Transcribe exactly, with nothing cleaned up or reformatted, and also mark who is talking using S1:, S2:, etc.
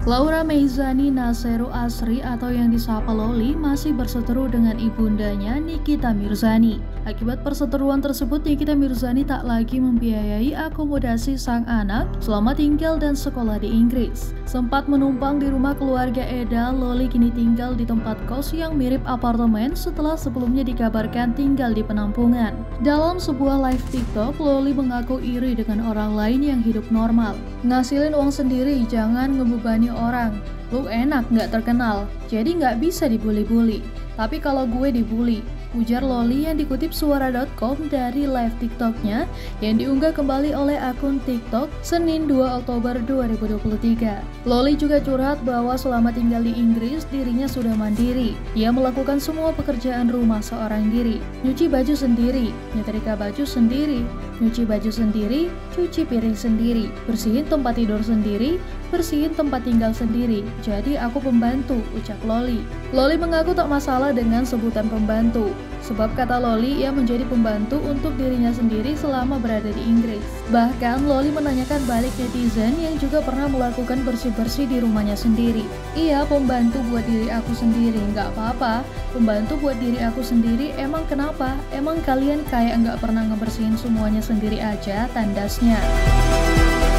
S1: Laura Meizani Naseru Asri atau yang disapa Loli masih berseteru dengan ibundanya Nikita Mirzani. Akibat perseteruan tersebut, Nikita Mirzani tak lagi membiayai akomodasi sang anak selama tinggal dan sekolah di Inggris. Sempat menumpang di rumah keluarga Eda, Loli kini tinggal di tempat kos yang mirip apartemen setelah sebelumnya dikabarkan tinggal di penampungan. Dalam sebuah live TikTok, Loli mengaku iri dengan orang lain yang hidup normal. Ngasilin uang sendiri, jangan ngebebani orang. Lu enak nggak terkenal, jadi nggak bisa dibully-bully. Tapi kalau gue dibully, ujar Loli yang dikutip suara dot com dari live TikToknya yang diunggah kembali oleh akun TikTok Senin dua Oktober dua ribu dua puluh tiga. Loli juga curhat bahwa selama tinggal di Inggris dirinya sudah mandiri. Ia melakukan semua pekerjaan rumah seorang diri, nyuci baju sendiri, nyetrika baju sendiri, nyuci baju sendiri, cuci piring sendiri, bersihin tempat tidur sendiri, bersihin tempat tinggal sendiri. Jadi aku pembantu, ucap Loli. Loli mengaku tak masalah dengan sebutan pembantu. Sebab kata Loli, ia menjadi pembantu untuk dirinya sendiri selama berada di Inggris. Bahkan Loli menanyakan balik netizen yang juga pernah melakukan bersih-bersih di rumahnya sendiri. Iya, pembantu buat diri aku sendiri, nggak apa-apa. Pembantu buat diri aku sendiri, emang kenapa? Emang kalian kayak nggak pernah ngebersihin semuanya sendiri aja, tandasnya.